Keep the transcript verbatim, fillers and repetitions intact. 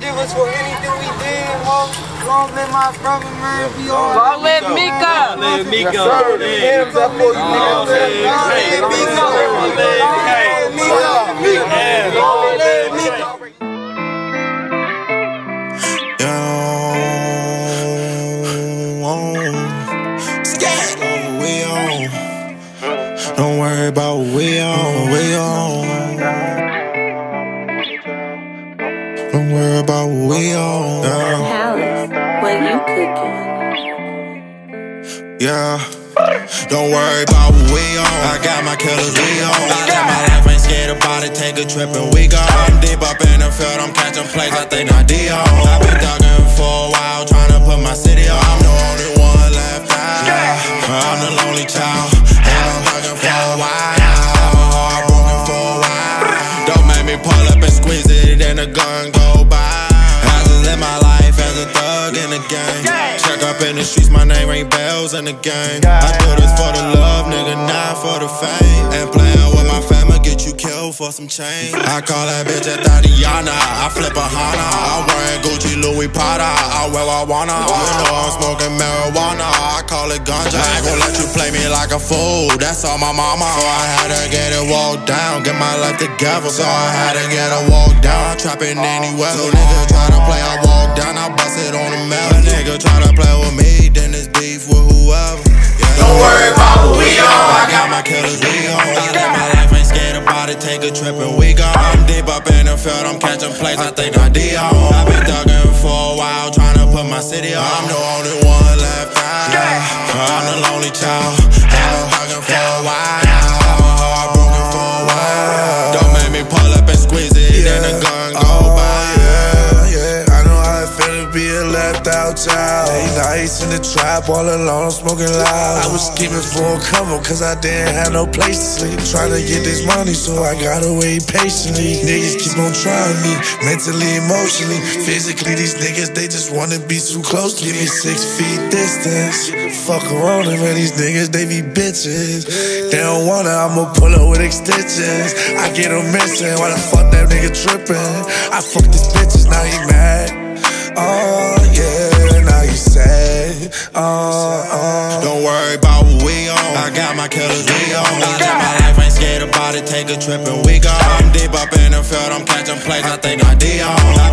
forgive us for anything we did, ho. Long live my brother, man. Be all right. Long live Meeko. Long live Meeko. Hands up for you, nigga. Long live Meeko. Long live Meeko. Long live Meeko. Don't worry about what we on, we on. Don't worry about what we on. Palace, what you cooking? Yeah. Don't worry about what we on. I got my killers, we on. I live my life, ain't scared about it. Take a trip and we go. I'm deep up in the field, I'm catching plays. I think I Deion. I've been thugging for a while, trying to put my city on. I'm the only one left out. I'm the lonely child. Pull up and squeeze it, then the gun go by. I just live my life as a thug in the game. Check up in the streets, my name ring bells in the game. I do this for the love, nigga, not for the fame. And playing with my family get you killed for some change. I call that bitch a Tatiana, I flip a Hana. I'm wearing Gucci, Louis Prada, I wear what I wanna. You know I'm smoking marijuana, I call it ganja. I ain't gon' let you play me like a fool, that's all my mama. So I had to get it walked down, get my life together. So I had to get a walk down, trapping anywhere. So nigga try to play, I walk down, I bust it on the map. A nigga try to play with me, then it's beef with whoever. Yeah. Don't worry about what we on. I got my killers, we on. I live my life, ain't scared about it. Take a trip and we go. I'm deep up in the field, I'm catching plays. I think I Deion. I've been thugging for a while, trying to put my city on. I'm the only one left out. I'm the lonely child. I've been thugging for a while. I'm heartbroken for a while. Don't make me pull up and squeeze it, then the gun go by. Be a left out child. Late nights in the trap, all alone, smoking loud. I was scheming for a cover, cause I didn't have no place to sleep. Trying to get this money, so I gotta wait patiently. Niggas keep on trying me, mentally, emotionally, physically. These niggas, they just wanna be too close. Give me six feet distance. Fuck around and these niggas, they be bitches. They don't wanna, I'ma pull up with extensions. I get them missing, why the fuck that nigga tripping? I fuck these bitches, now he mad. Oh yeah, now you say, oh, oh. Don't worry about what we on. I got my killers, we on. I live my life, ain't scared about it. Take a trip and we go. I'm deep up in the field, I'm catching plays. I think I Deion.